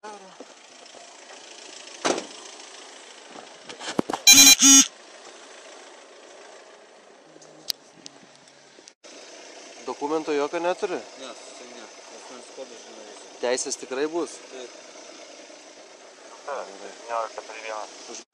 Dokumento jokio neturi? Ne, ne. Asmens kodas žinai. Teisės tikrai bus? Taip. 1741.